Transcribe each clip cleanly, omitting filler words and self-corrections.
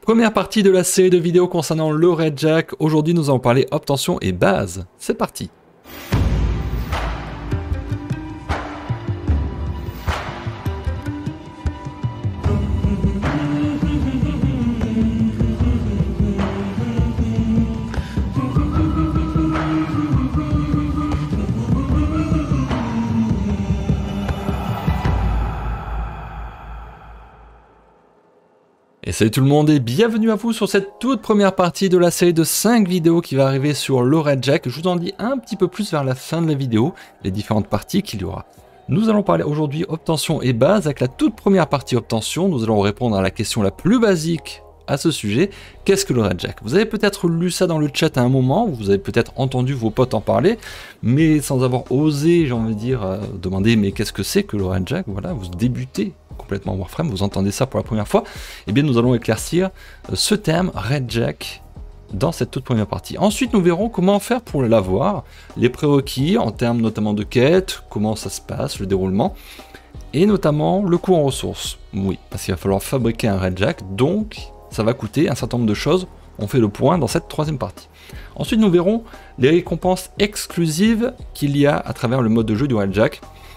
Première partie de la série de vidéos concernant le Red Jack. Aujourd'hui, nous allons parler obtention et base. C'est parti. Et salut tout le monde et bienvenue à vous sur cette toute première partie de la série de 5 vidéos qui va arriver sur le Red Jack. Je vous en dis un petit peu plus vers la fin de la vidéo, les différentes parties qu'il y aura. Nous allons parler aujourd'hui obtention et base. Avec la toute première partie obtention, nous allons répondre à la question la plus basique à ce sujet. Qu'est-ce que le Red Jack? Vous avez peut-être lu ça dans le chat à un moment, vous avez peut-être entendu vos potes en parler, mais sans avoir osé, j'ai envie de dire, demander mais qu'est-ce que c'est que le Red Jack? Voilà, vous débutez complètement Warframe, vous entendez ça pour la première fois, et bien nous allons éclaircir ce terme Red Jack dans cette toute première partie. Ensuite nous verrons comment faire pour l'avoir, les prérequis en termes notamment de quête, comment ça se passe, le déroulement, et notamment le coût en ressources. Oui, parce qu'il va falloir fabriquer un Red Jack, donc ça va coûter un certain nombre de choses, on fait le point dans cette troisième partie. Ensuite nous verrons les récompenses exclusives qu'il y a à travers le mode de jeu du Red Jack,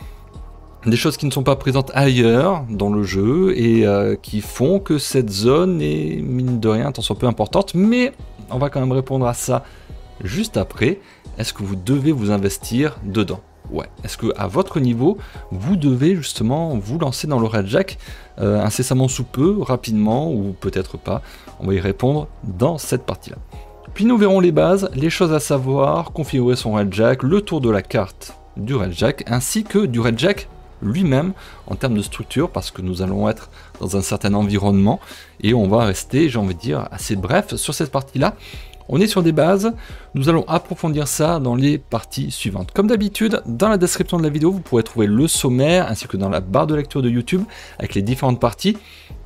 des choses qui ne sont pas présentes ailleurs dans le jeu et qui font que cette zone est mine de rien tant soit peu importante, mais on va quand même répondre à ça juste après. Est-ce que vous devez vous investir dedans? Ouais. Est-ce que à votre niveau, vous devez justement vous lancer dans le Red Jack incessamment sous peu, rapidement ou peut-être pas? On va y répondre dans cette partie-là. Puis nous verrons les bases, les choses à savoir, configurer son Red Jack, le tour de la carte du Red Jack, ainsi que du Red Jack lui-même en termes de structure, parce que nous allons être dans un certain environnement et on va rester, j'ai envie de dire, assez bref sur cette partie-là. On est sur des bases, nous allons approfondir ça dans les parties suivantes. Comme d'habitude, dans la description de la vidéo, vous pourrez trouver le sommaire ainsi que dans la barre de lecture de YouTube avec les différentes parties.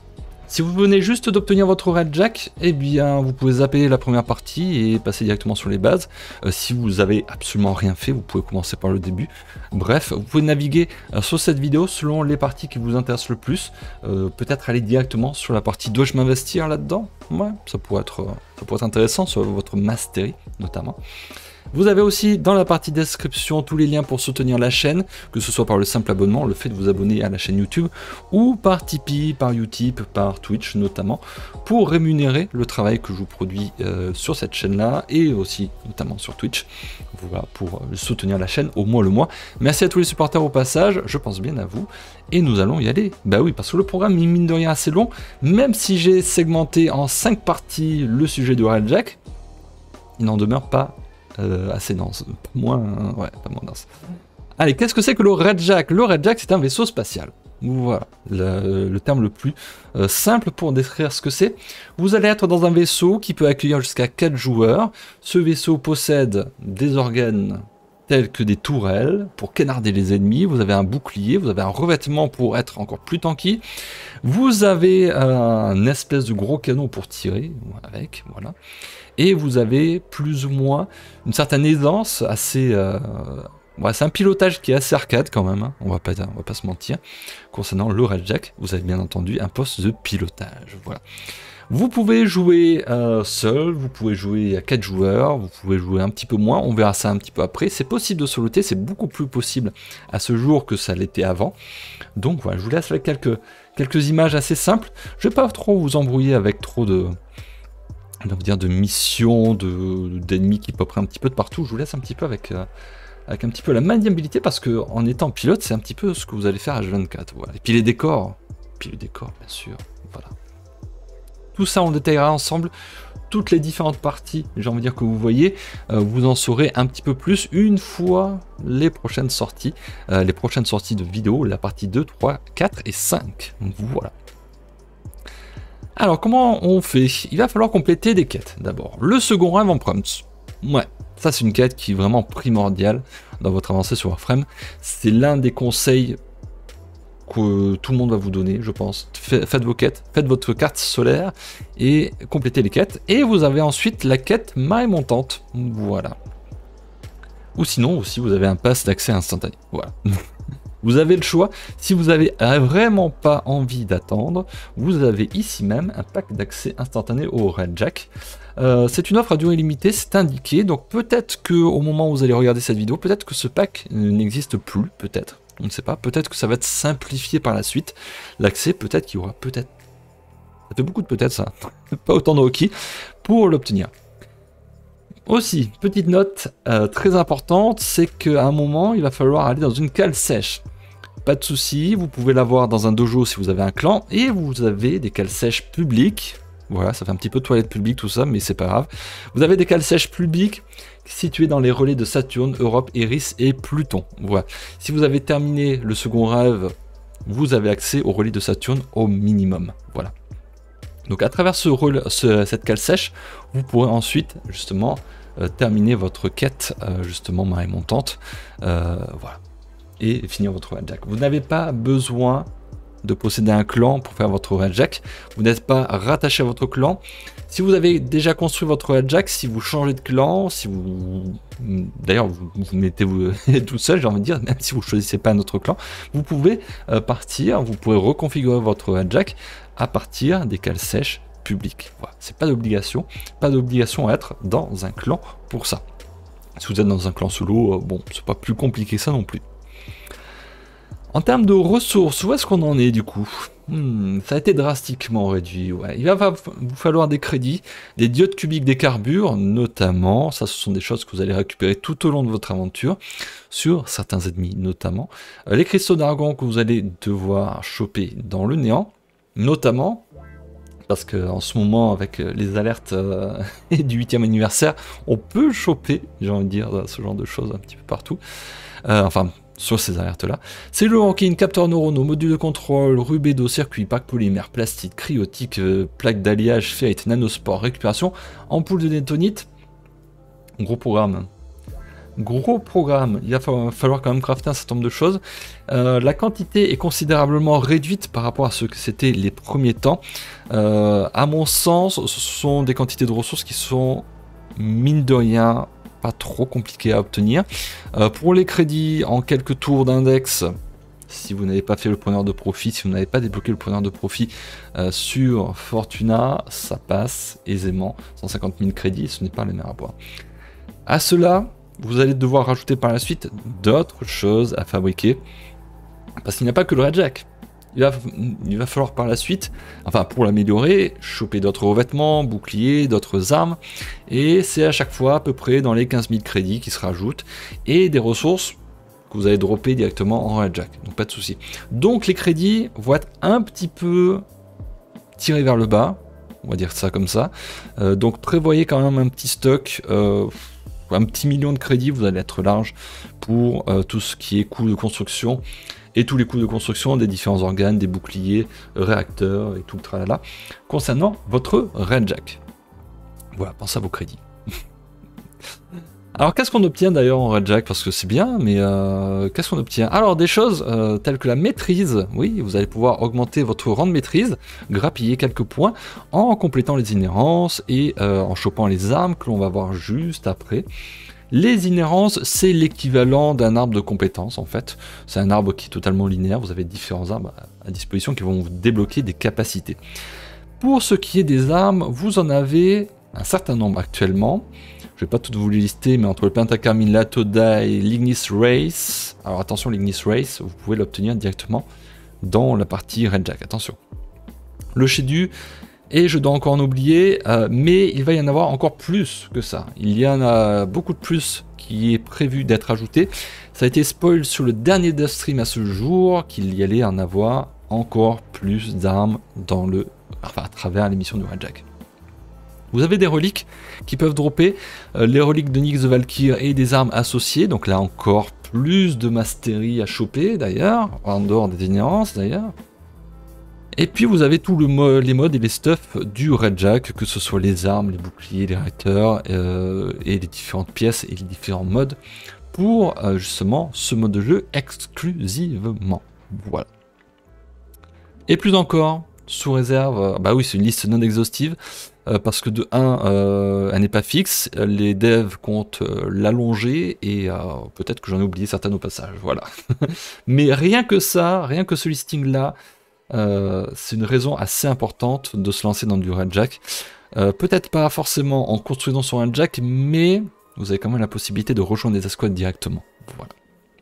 Si vous venez juste d'obtenir votre Red Jack, eh bien vous pouvez zapper la première partie et passer directement sur les bases. Si vous avez absolument rien fait, vous pouvez commencer par le début. Bref, vous pouvez naviguer sur cette vidéo selon les parties qui vous intéressent le plus. Peut-être aller directement sur la partie dois-je m'investir là-dedans? Ouais, ça pourrait être intéressant sur votre mastery notamment. Vous avez aussi dans la partie description tous les liens pour soutenir la chaîne, que ce soit par le simple abonnement, le fait de vous abonner à la chaîne YouTube, ou par Tipeee, par Utip, par Twitch notamment, pour rémunérer le travail que je vous produis sur cette chaîne-là, et aussi notamment sur Twitch, voilà, pour soutenir la chaîne au moins le mois. Merci à tous les supporters au passage, je pense bien à vous, et nous allons y aller. Bah oui, parce que le programme est mine de rien assez long, même si j'ai segmenté en 5 parties le sujet du Red Jack, il n'en demeure pas assez dense, moins dense. Allez, qu'est-ce que c'est que le Red Jack? Le Red Jack, c'est un vaisseau spatial. Voilà, le terme le plus simple pour décrire ce que c'est. Vous allez être dans un vaisseau qui peut accueillir jusqu'à 4 joueurs. Ce vaisseau possède des organes tels que des tourelles pour canarder les ennemis. Vous avez un bouclier, vous avez un revêtement pour être encore plus tanky. Vous avez un espèce de gros canon pour tirer avec, voilà. Et vous avez plus ou moins une certaine aisance assez... c'est un pilotage qui est assez arcade quand même, hein. On va pas se mentir. Concernant le Red Jack, vous avez bien entendu un poste de pilotage, voilà. Vous pouvez jouer seul, vous pouvez jouer à 4 joueurs, vous pouvez jouer un petit peu moins, on verra ça un petit peu après. C'est possible de soloter, c'est beaucoup plus possible à ce jour que ça l'était avant. Donc voilà, je vous laisse avec quelques images assez simples. Je vais pas trop vous embrouiller avec trop de... on va dire de missions, d'ennemis qui poperaient un petit peu de partout. Je vous laisse un petit peu avec un petit peu la maniabilité, parce que en étant pilote, c'est un petit peu ce que vous allez faire à H24. Voilà. Et puis les décors, bien sûr, voilà. Tout ça, on détaillera ensemble, toutes les différentes parties, j'ai envie de dire que vous voyez, vous en saurez un petit peu plus une fois les prochaines sorties de vidéos, la partie 2, 3, 4 et 5. Voilà. Alors, comment on fait? Il va falloir compléter des quêtes, d'abord. Le second rêve en prompts. Ouais, ça c'est une quête qui est vraiment primordiale dans votre avancée sur Warframe. C'est l'un des conseils que tout le monde va vous donner, je pense. Faites vos quêtes, faites votre carte solaire et complétez les quêtes. Et vous avez ensuite la quête marée montante. Voilà. Ou sinon, aussi, vous avez un pass d'accès instantané. Voilà. Vous avez le choix. Si vous avez vraiment pas envie d'attendre, vous avez ici même un pack d'accès instantané au Redjack. C'est une offre à durée limitée, c'est indiqué. Donc peut-être que au moment où vous allez regarder cette vidéo, peut-être que ce pack n'existe plus, peut-être. On ne sait pas. Peut-être que ça va être simplifié par la suite. L'accès, peut-être qu'il y aura peut-être. Ça fait beaucoup de peut-être ça. Pas autant de hockey pour l'obtenir. Aussi, petite note très importante, c'est qu'à un moment, il va falloir aller dans une cale sèche. Pas de souci, vous pouvez l'avoir dans un dojo si vous avez un clan, et vous avez des cales sèches publiques. Voilà, ça fait un petit peu toilette publique tout ça, mais c'est pas grave. Vous avez des cales sèches publiques situées dans les relais de Saturne, Europe, Eris et Pluton. Voilà. Si vous avez terminé le second rêve, vous avez accès au relais de Saturne au minimum. Voilà. Donc à travers cette cale sèche, vous pourrez ensuite justement terminer votre quête justement marée montante. Voilà. Et finir votre Redjack. Vous n'avez pas besoin de posséder un clan pour faire votre Redjack. Vous n'êtes pas rattaché à votre clan. Si vous avez déjà construit votre Redjack, si vous changez de clan, si vous... D'ailleurs, vous mettez-vous tout seul, j'ai envie de dire, même si vous ne choisissez pas un autre clan, vous pouvez partir, vous pouvez reconfigurer votre Redjack à partir des cales sèches publiques. Voilà. C'est pas d'obligation à être dans un clan pour ça. Si vous êtes dans un clan solo, bon, c'est pas plus compliqué que ça non plus. En termes de ressources, où est-ce qu'on en est du coup? Ça a été drastiquement réduit. Ouais. Il va vous falloir des crédits, des diodes cubiques, des carbures, notamment. Ça, ce sont des choses que vous allez récupérer tout au long de votre aventure, sur certains ennemis notamment. Les cristaux d'argon que vous allez devoir choper dans le néant, notamment. Parce qu'en ce moment, avec les alertes et du 8e anniversaire, on peut choper, j'ai envie de dire, ce genre de choses un petit peu partout. Enfin, sur ces alertes-là. Cellules ranking, capteurs neuronaux, modules de contrôle, rubédo, circuit, pack polymère, plastique, cryotique, plaque d'alliage, ferrite, nanosport, récupération, ampoule de détonite. Gros programme. Gros programme. Il va falloir quand même crafter un certain nombre de choses. La quantité est considérablement réduite par rapport à ce que c'était les premiers temps. À mon sens, ce sont des quantités de ressources qui sont, mine de rien, pas trop compliqué à obtenir. Pour les crédits, en quelques tours d'index, si vous n'avez pas fait le preneur de profit, si vous n'avez pas débloqué le preneur de profit sur Fortuna, ça passe aisément. 150 000 crédits, ce n'est pas les mer à boire. À cela, vous allez devoir rajouter par la suite d'autres choses à fabriquer, parce qu'il n'y a pas que le Redjack. Il va falloir par la suite, enfin pour l'améliorer, choper d'autres revêtements, boucliers, d'autres armes, et c'est à chaque fois à peu près dans les 15 000 crédits qui se rajoutent, et des ressources que vous allez dropper directement en Redjack, donc pas de souci. Donc les crédits vont être un petit peu tirés vers le bas, on va dire ça comme ça, donc prévoyez quand même un petit stock, un petit million de crédits, vous allez être large pour tout ce qui est coût de construction, et tous les coûts de construction des différents organes, des boucliers, réacteurs et tout le tralala, concernant votre Redjack. Voilà, pensez à vos crédits. Alors qu'est-ce qu'on obtient d'ailleurs en Redjack? Parce que c'est bien, mais qu'est-ce qu'on obtient? Alors des choses telles que la maîtrise, oui, vous allez pouvoir augmenter votre rang de maîtrise, grappiller quelques points en complétant les inhérences et en chopant les armes que l'on va voir juste après. Les inhérences, c'est l'équivalent d'un arbre de compétences en fait. C'est un arbre qui est totalement linéaire, vous avez différents arbres à disposition qui vont vous débloquer des capacités. Pour ce qui est des armes, vous en avez un certain nombre actuellement. Je ne vais pas toutes vous les lister, mais entre le Pentacarmine, l'Atoda et l'Ignis Race. Alors attention, l'Ignis Race, vous pouvez l'obtenir directement dans la partie Redjack, attention. Le Shedu, et je dois encore en oublier, mais il va y en avoir encore plus que ça. Il y en a beaucoup de plus qui est prévu d'être ajouté. Ça a été spoil sur le dernier dev stream à ce jour, qu'il y allait en avoir encore plus d'armes dans à travers l'émission du Redjack. Vous avez des reliques qui peuvent dropper, les reliques de Nyx de Valkyr et des armes associées, donc là encore plus de mastery à choper d'ailleurs, en dehors des inhérences d'ailleurs. Et puis vous avez tous les modes et les stuffs du Redjack, que ce soit les armes, les boucliers, les réacteurs et les différentes pièces et les différents modes pour justement ce mode de jeu exclusivement. Voilà. Et plus encore, sous réserve, bah oui, c'est une liste non exhaustive, parce que de 1, elle n'est pas fixe, les devs comptent l'allonger, et peut-être que j'en ai oublié certaines au passage, voilà. Mais rien que ça, rien que ce listing-là, c'est une raison assez importante de se lancer dans du Redjack. Peut-être pas forcément en construisant sur un Jack, mais vous avez quand même la possibilité de rejoindre des escouades directement. Voilà.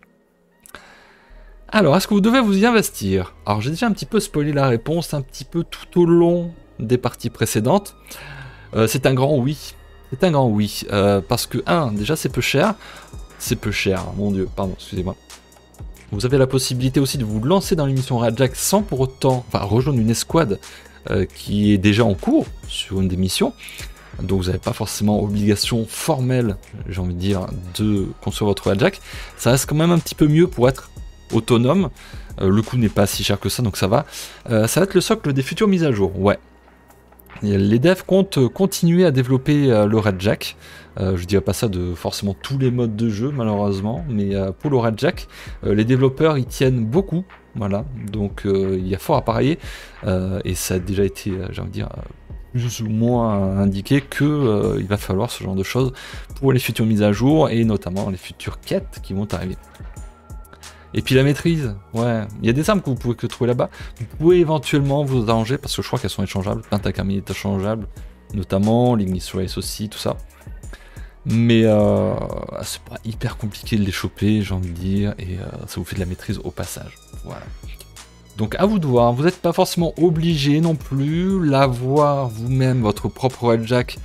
Alors, est-ce que vous devez vous y investir? Alors, j'ai déjà un petit peu spoilé la réponse, un petit peu tout au long des parties précédentes. C'est un grand oui. C'est un grand oui. Parce que, déjà, c'est peu cher. C'est peu cher, mon dieu, pardon, excusez-moi. Vous avez la possibilité aussi de vous lancer dans l'émission Redjack sans pour autant, enfin, rejoindre une escouade qui est déjà en cours sur une des missions. Donc vous n'avez pas forcément obligation formelle, j'ai envie de dire, de construire votre Redjack. Ça reste quand même un petit peu mieux pour être autonome. Le coût n'est pas si cher que ça, donc ça va. Ça va être le socle des futures mises à jour, ouais. Et les devs comptent continuer à développer le Redjack. Je dirais pas ça de forcément tous les modes de jeu, malheureusement, mais pour le Redjack, les développeurs y tiennent beaucoup. Voilà, donc il y a fort à parier, et ça a déjà été, j'ai envie de dire, plus ou moins indiqué que il va falloir ce genre de choses pour les futures mises à jour, et notamment les futures quêtes qui vont arriver. Et puis la maîtrise, ouais, il y a des armes que vous pouvez que trouver là-bas. Vous pouvez éventuellement vous arranger, parce que je crois qu'elles sont échangeables, Pentakami est échangeable, notamment, l'Ignis Race aussi, tout ça. Mais c'est pas hyper compliqué de les choper, j'ai envie de dire, et ça vous fait de la maîtrise au passage. Voilà. Donc à vous de voir, vous n'êtes pas forcément obligé non plus, l'avoir vous-même, votre propre Redjack,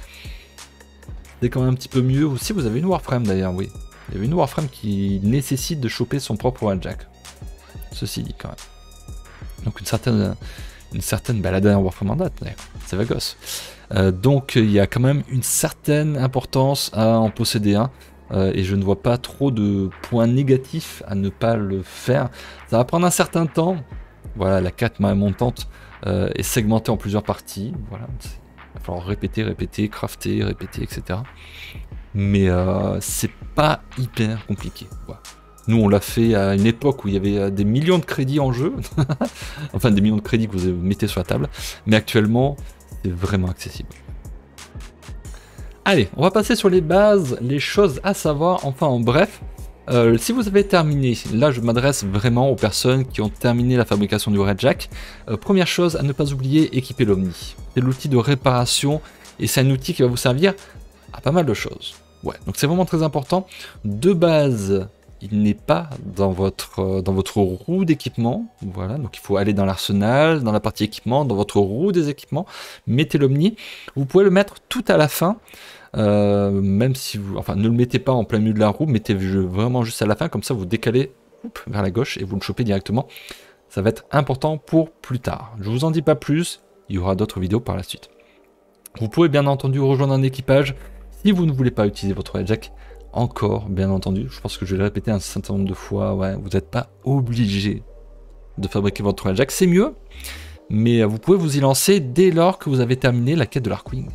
c'est quand même un petit peu mieux. Ou si vous avez une Warframe d'ailleurs, oui. Il y avait une Warframe qui nécessite de choper son propre Redjack. Ceci dit quand même. Donc une certaine bah, la dernière Warframe en date, c'est Vagos. Donc il y a quand même une certaine importance à en posséder un. Et je ne vois pas trop de points négatifs à ne pas le faire. Ça va prendre un certain temps. Voilà, la carte montante est segmentée en plusieurs parties. Voilà, il va falloir répéter, crafter, répéter, etc. Mais c'est pas hyper compliqué. Voilà. Nous, on l'a fait à une époque où il y avait des millions de crédits en jeu. Enfin, des millions de crédits que vous mettez sur la table. Mais actuellement, c'est vraiment accessible. Allez, on va passer sur les bases, les choses à savoir. Enfin, en bref, si vous avez terminé, là je m'adresse vraiment aux personnes qui ont terminé la fabrication du Redjack. Première chose à ne pas oublier, équiper l'Omni. C'est l'outil de réparation et c'est un outil qui va vous servir à pas mal de choses. Ouais, donc c'est vraiment très important. De base, il n'est pas dans votre roue d'équipement. Voilà, donc il faut aller dans l'arsenal, dans la partie équipement, dans votre roue des équipements. Mettez l'Omni. Vous pouvez le mettre tout à la fin. Même si vous, enfin, ne le mettez pas en plein milieu de la roue, mettez-le vraiment juste à la fin, comme ça vous décalez vers la gauche et vous le chopez directement. Ça va être important pour plus tard. Je vous en dis pas plus, il y aura d'autres vidéos par la suite. Vous pouvez bien entendu rejoindre un équipage si vous ne voulez pas utiliser votre Redjack. Encore, bien entendu, je pense que je vais le répéter un certain nombre de fois, ouais, vous n'êtes pas obligé de fabriquer votre Redjack, c'est mieux, mais vous pouvez vous y lancer dès lors que vous avez terminé la quête de l'Arkwing.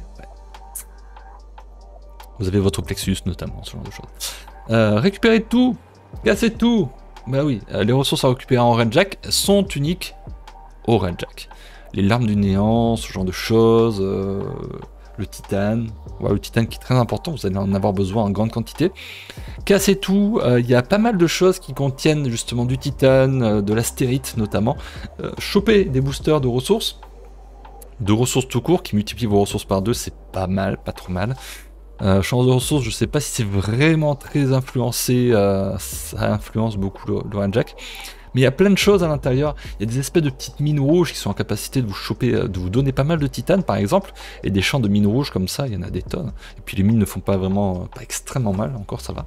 Vous avez votre plexus notamment, ce genre de choses. Récupérez tout, cassez tout. Bah oui, les ressources à récupérer en Redjack sont uniques au Redjack. Les larmes du néant, ce genre de choses, le titane. Ouais, le titane qui est très important, vous allez en avoir besoin en grande quantité. Cassez tout, il y a pas mal de choses qui contiennent justement du titane, de l'astérite notamment. Chopez des boosters de ressources tout court qui multiplient vos ressources par 2, c'est pas mal, pas trop mal. Chance de ressources, je sais pas si c'est vraiment très influencé, ça influence beaucoup le Redjack. Mais il y a plein de choses à l'intérieur. Il y a des espèces de petites mines rouges qui sont en capacité de vous choper, de vous donner pas mal de titane par exemple. Et des champs de mines rouges comme ça, il y en a des tonnes. Et puis les mines ne font pas vraiment, pas extrêmement mal, encore ça va.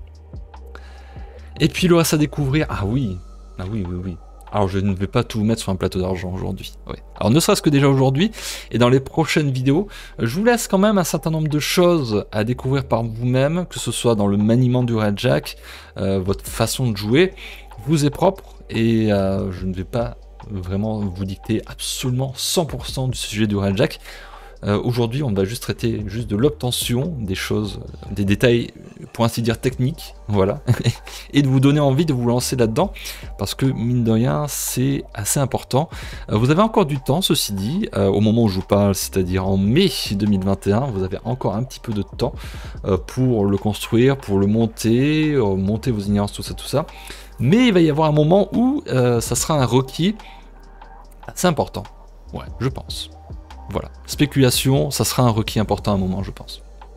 Et puis le reste à découvrir, ah oui. Alors je ne vais pas tout vous mettre sur un plateau d'argent aujourd'hui. Ouais. Alors ne serait-ce que déjà aujourd'hui, et dans les prochaines vidéos, je vous laisse quand même un certain nombre de choses à découvrir par vous-même, que ce soit dans le maniement du Redjack, votre façon de jouer, vous est propre, et je ne vais pas vraiment vous dicter absolument 100% du sujet du Redjack. Aujourd'hui, on va juste traiter juste de l'obtention, des choses, des détails, pour ainsi dire, techniques, voilà, et de vous donner envie de vous lancer là-dedans, parce que, mine de rien, c'est assez important. Vous avez encore du temps, ceci dit, au moment où je vous parle, c'est-à-dire en mai 2021, vous avez encore un petit peu de temps pour le construire, pour le monter, monter vos ignorances, tout ça. Mais il va y avoir un moment où ça sera un requis assez important, ouais, je pense. Voilà, spéculation, ça sera un requis important à un moment, je pense.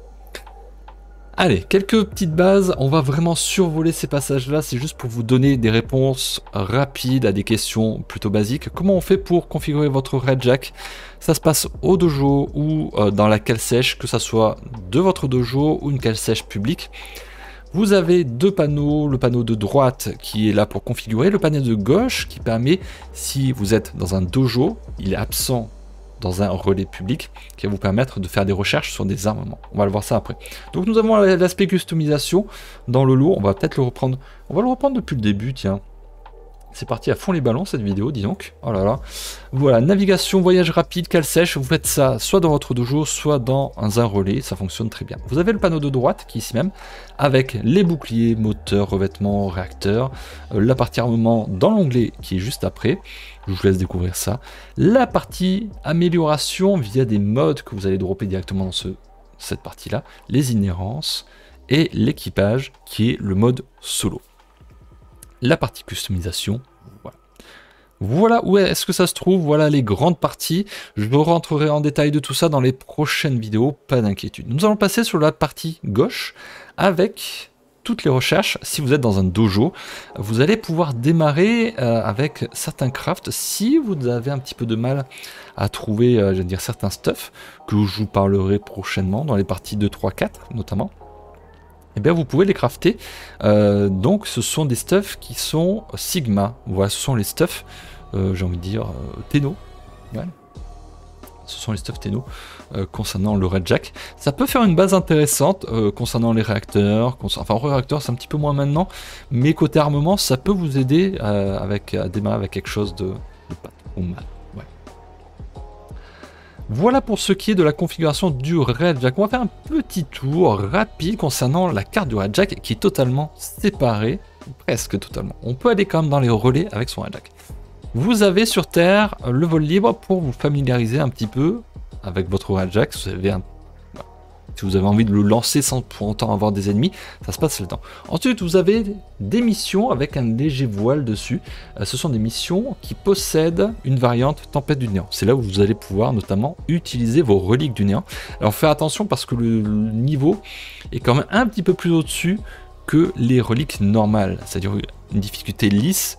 Allez, quelques petites bases, on va vraiment survoler ces passages-là, c'est juste pour vous donner des réponses rapides à des questions plutôt basiques. Comment on fait pour configurer votre Redjack? Ça se passe au dojo ou dans la cale sèche, que ça soit de votre dojo ou une cale sèche publique. Vous avez deux panneaux, le panneau de droite qui est là pour configurer, le panneau de gauche qui permet, si vous êtes dans un dojo, il est absent dans un relais public, qui va vous permettre de faire des recherches sur des armements. On va le voir ça après. Donc nous avons l'aspect customisation dans le lot, on va peut-être le reprendre, on va le reprendre depuis le début, tiens. C'est parti à fond les ballons cette vidéo, dis donc. Oh là là. Voilà, navigation, voyage rapide, cale sèche, vous faites ça soit dans votre dojo, soit dans un relais, ça fonctionne très bien. Vous avez le panneau de droite qui est ici même, avec les boucliers, moteurs, revêtements, réacteurs, la partie armement dans l'onglet qui est juste après. Je vous laisse découvrir ça. La partie amélioration via des modes que vous allez dropper directement dans cette partie-là, les inhérences et l'équipage qui est le mode solo. La partie customisation, voilà. Voilà où est-ce que ça se trouve, voilà les grandes parties. Je rentrerai en détail de tout ça dans les prochaines vidéos, pas d'inquiétude. Nous allons passer sur la partie gauche avec toutes les recherches. Si vous êtes dans un dojo, vous allez pouvoir démarrer avec certains crafts. Si vous avez un petit peu de mal à trouver, je veux dire, certains stuff, que je vous parlerai prochainement dans les parties 2, 3, 4 notamment, eh bien vous pouvez les crafter. Donc ce sont des stuffs qui sont Sigma. Voilà, ce sont les stuffs, j'ai envie de dire, Tenno. Voilà. Ce sont les stuffs Tenno concernant le Redjack. Ça peut faire une base intéressante concernant les réacteurs. Enfin, réacteurs, c'est un petit peu moins maintenant. Mais côté armement, ça peut vous aider à démarrer avec quelque chose de pas trop mal. Voilà pour ce qui est de la configuration du Redjack. On va faire un petit tour rapide concernant la carte du Redjack qui est totalement séparée, presque totalement. On peut aller quand même dans les relais avec son Redjack. Vous avez sur Terre le vol libre pour vous familiariser un petit peu avec votre Redjack. Si vous avez envie de le lancer sans pour autant avoir des ennemis, ça se passe là-dedans. Ensuite, vous avez des missions avec un léger voile dessus. Ce sont des missions qui possèdent une variante Tempête du Néant. C'est là où vous allez pouvoir notamment utiliser vos reliques du Néant. Alors faites attention parce que le niveau est quand même un petit peu plus au-dessus que les reliques normales. C'est-à-dire une difficulté lisse,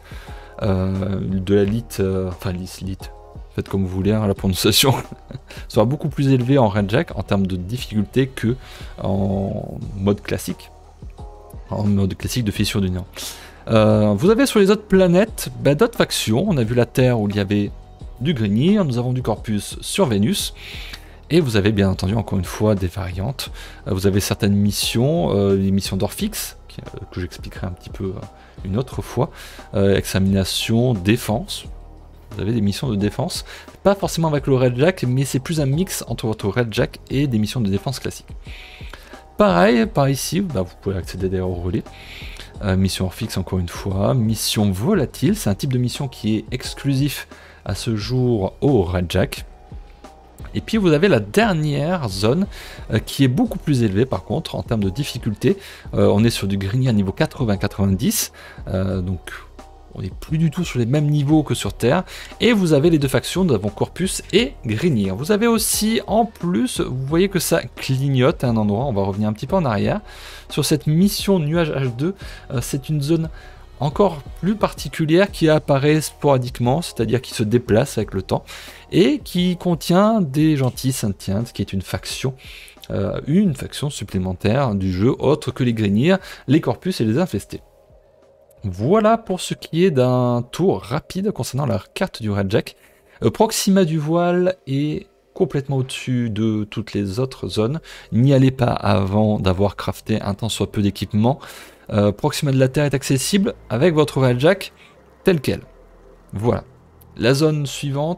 de la lite, enfin lisse. Faites comme vous voulez, hein, la prononciation sera beaucoup plus élevée en Redjack en termes de difficulté que en mode classique. En mode classique de fissure du néant. Vous avez sur les autres planètes d'autres factions. On a vu la Terre où il y avait du Grignir, nous avons du Corpus sur Vénus. Et vous avez bien entendu encore une fois des variantes. Vous avez certaines missions, les missions d'Orphix, que j'expliquerai un petit peu une autre fois. Examination, défense. Vous avez des missions de défense, pas forcément avec le Redjack, mais c'est plus un mix entre votre Redjack et des missions de défense classiques. Pareil, par ici, vous pouvez accéder d'ailleurs au relais. Mission Orphix encore une fois, mission volatile, c'est un type de mission qui est exclusif à ce jour au Redjack. Et puis vous avez la dernière zone qui est beaucoup plus élevée par contre en termes de difficulté. On est sur du Grignir niveau 80-90, donc on n'est plus du tout sur les mêmes niveaux que sur Terre. Et vous avez les deux factions, nous avons Corpus et Grignir. Vous avez aussi, en plus, vous voyez que ça clignote à un endroit, on va revenir un petit peu en arrière. Sur cette mission Nuage H2, c'est une zone encore plus particulière qui apparaît sporadiquement, c'est-à-dire qui se déplace avec le temps, et qui contient des gentils Sentientes, qui est une faction supplémentaire du jeu, autre que les Grignir, les Corpus et les Infestés. Voilà pour ce qui est d'un tour rapide concernant la carte du Redjack. Proxima du voile est complètement au-dessus de toutes les autres zones. N'y allez pas avant d'avoir crafté un tant soit peu d'équipement. Proxima de la Terre est accessible avec votre Redjack tel quel. Voilà. La zone suivante,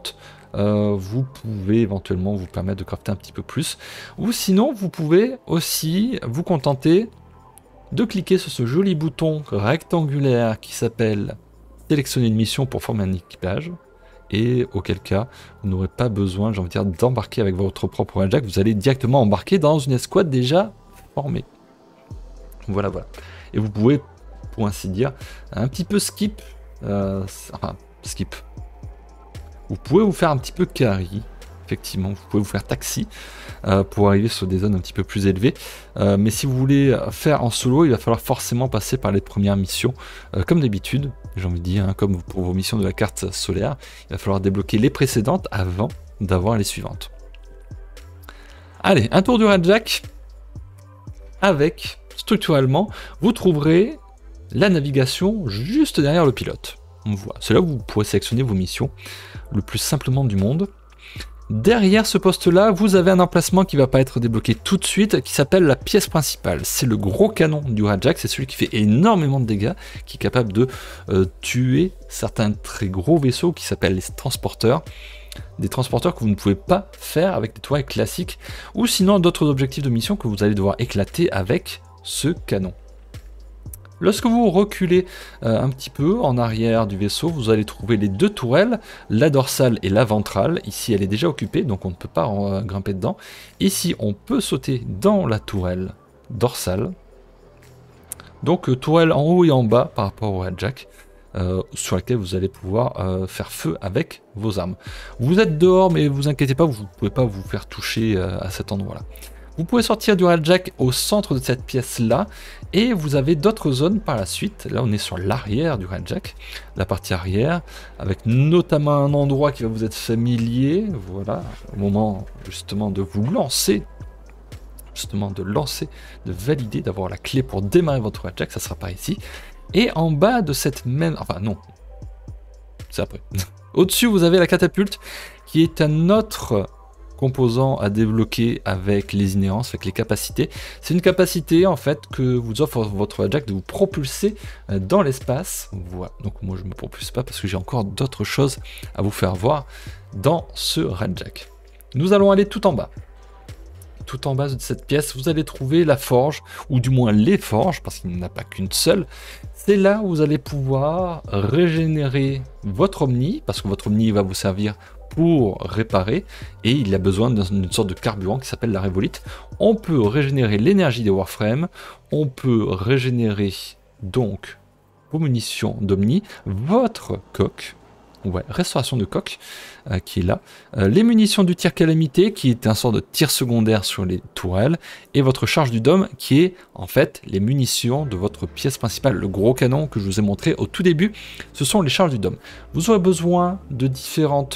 vous pouvez éventuellement vous permettre de crafter un petit peu plus. Ou sinon, vous pouvez aussi vous contenter de cliquer sur ce joli bouton rectangulaire qui s'appelle sélectionner une mission pour former un équipage. Et auquel cas, vous n'aurez pas besoin, j'ai envie de dire, d'embarquer avec votre propre Railjack. Vous allez directement embarquer dans une escouade déjà formée. Voilà, voilà. Et vous pouvez, pour ainsi dire, un petit peu skip. Skip. Vous pouvez vous faire un petit peu carry. Effectivement, vous pouvez vous faire taxi pour arriver sur des zones un petit peu plus élevées. Mais si vous voulez faire en solo, il va falloir forcément passer par les premières missions. Comme d'habitude, j'ai envie de dire, hein, comme pour vos missions de la carte solaire, il va falloir débloquer les précédentes avant d'avoir les suivantes. Allez, un tour du Railjack avec, structurellement, vous trouverez la navigation juste derrière le pilote. Voilà. C'est là où vous pourrez sélectionner vos missions le plus simplement du monde. Derrière ce poste-là, vous avez un emplacement qui ne va pas être débloqué tout de suite, qui s'appelle la pièce principale. C'est le gros canon du Railjack, c'est celui qui fait énormément de dégâts, qui est capable de tuer certains très gros vaisseaux qui s'appellent les transporteurs. Des transporteurs que vous ne pouvez pas faire avec des tourelles classiques, ou sinon d'autres objectifs de mission que vous allez devoir éclater avec ce canon. Lorsque vous reculez un petit peu en arrière du vaisseau, vous allez trouver les deux tourelles, la dorsale et la ventrale. Ici, elle est déjà occupée, donc on ne peut pas grimper dedans. Ici, on peut sauter dans la tourelle dorsale. Donc, tourelle en haut et en bas par rapport au Railjack, sur laquelle vous allez pouvoir faire feu avec vos armes. Vous êtes dehors, mais vous inquiétez pas, vous ne pouvez pas vous faire toucher à cet endroit-là. Vous pouvez sortir du Railjack au centre de cette pièce-là, et vous avez d'autres zones par la suite. Là, on est sur l'arrière du Railjack, la partie arrière, avec notamment un endroit qui va vous être familier. Voilà, au moment justement de vous lancer, de valider, d'avoir la clé pour démarrer votre Railjack, ça sera par ici. Et en bas de cette même... Enfin, non, c'est après. Au-dessus, vous avez la catapulte, qui est un autre composant à débloquer avec les inhérences, avec les capacités. C'est une capacité en fait que vous offre votre Railjack de vous propulser dans l'espace. Voilà, donc moi je ne me propulse pas parce que j'ai encore d'autres choses à vous faire voir dans ce Railjack. Nous allons aller tout en bas. Tout en bas de cette pièce, vous allez trouver la forge, ou du moins les forges, parce qu'il n'y en a pas qu'une seule. C'est là où vous allez pouvoir régénérer votre Omni, parce que votre Omni va vous servir pour réparer, et il a besoin d'une sorte de carburant qui s'appelle la Révolite. On peut régénérer l'énergie des Warframes, on peut régénérer donc vos munitions d'Omni, votre coque, ouais, restauration de coque qui est là, les munitions du tir calamité qui est un sort de tir secondaire sur les tourelles, et votre charge du dôme qui est en fait les munitions de votre pièce principale, le gros canon que je vous ai montré au tout début. Ce sont les charges du dôme. Vous aurez besoin de différents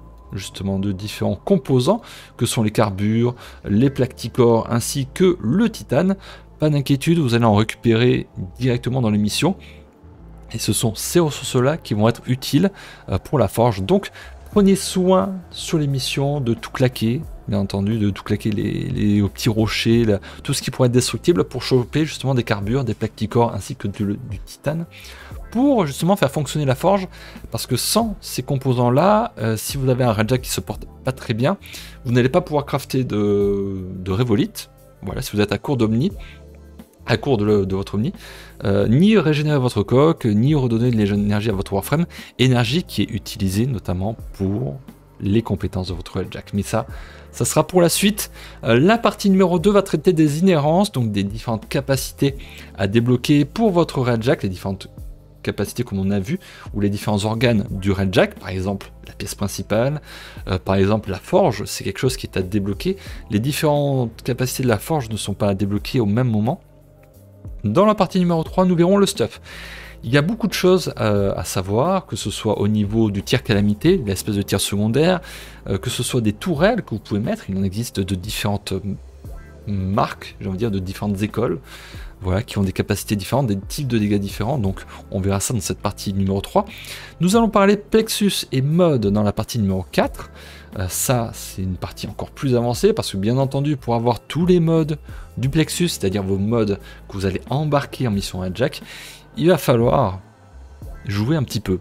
composants que sont les carbures, les Placticores ainsi que le titane. Pas d'inquiétude, vous allez en récupérer directement dans les missions. Et ce sont ces ressources-là qui vont être utiles pour la forge. Donc, prenez soin sur les missions de tout claquer, bien entendu, de tout claquer les petits rochers, tout ce qui pourrait être destructible pour choper justement des carbures, des Placticores ainsi que du titane, pour justement faire fonctionner la forge. Parce que sans ces composants-là, si vous avez un Railjack qui se porte pas très bien, vous n'allez pas pouvoir crafter de Révolite. Voilà, si vous êtes à court d'Omni, à court de votre Omni, ni régénérer votre coque, ni redonner de l'énergie à votre Warframe, énergie qui est utilisée notamment pour les compétences de votre Railjack. Mais ça sera pour la suite. La partie numéro 2 va traiter des inhérences, donc des différentes capacités à débloquer pour votre Railjack, les différentes capacités comme on a vu, ou les différents organes du Railjack, par exemple la pièce principale, par exemple la forge, c'est quelque chose qui est à débloquer. Les différentes capacités de la forge ne sont pas à débloquer au même moment. Dans la partie numéro 3, nous verrons le stuff. Il y a beaucoup de choses à savoir, que ce soit au niveau du tir calamité, l'espèce de tir secondaire, que ce soit des tourelles que vous pouvez mettre. Il en existe de différentes marques, j'ai envie de dire, de différentes écoles, voilà, qui ont des capacités différentes, des types de dégâts différents. Donc on verra ça dans cette partie numéro 3. Nous allons parler plexus et mode dans la partie numéro 4. Ça, c'est une partie encore plus avancée, parce que bien entendu, pour avoir tous les modes du plexus, c'est-à-dire vos modes que vous allez embarquer en mission Railjack, il va falloir jouer un petit peu.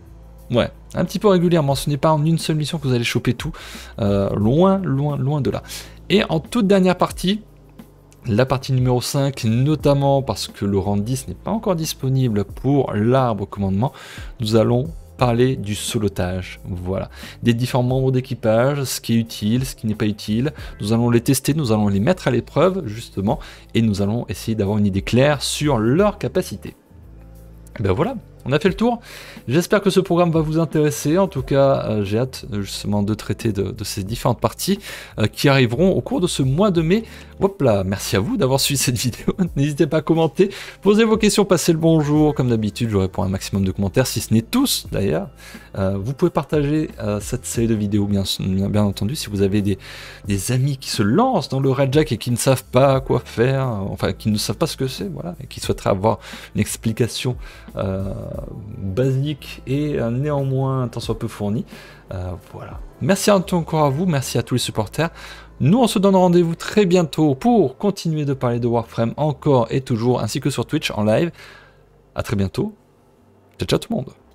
Ouais, un petit peu régulièrement. Ce n'est pas en une seule mission que vous allez choper tout. Loin de là. Et en toute dernière partie, la partie numéro 5, notamment parce que le rang 10 n'est pas encore disponible pour l'arbre commandement, nous allons parler du solotage, voilà, des différents membres d'équipage, ce qui est utile, ce qui n'est pas utile. Nous allons les tester, nous allons les mettre à l'épreuve justement, et nous allons essayer d'avoir une idée claire sur leur capacité. Et ben voilà, on a fait le tour. J'espère que ce programme va vous intéresser. En tout cas, j'ai hâte justement de traiter de ces différentes parties qui arriveront au cours de ce mois de mai. Hop là, merci à vous d'avoir suivi cette vidéo. N'hésitez pas à commenter, posez vos questions, passez le bonjour. Comme d'habitude, je réponds à un maximum de commentaires, si ce n'est tous d'ailleurs. Vous pouvez partager cette série de vidéos, bien entendu, si vous avez des amis qui se lancent dans le Redjack et qui ne savent pas quoi faire, enfin qui ne savent pas ce que c'est, voilà, et qui souhaiteraient avoir une explication basique et néanmoins tant soit peu fournie. Voilà. Merci encore à vous, merci à tous les supporters. Nous on se donne rendez-vous très bientôt pour continuer de parler de Warframe encore et toujours, ainsi que sur Twitch en live. À très bientôt. Ciao ciao tout le monde.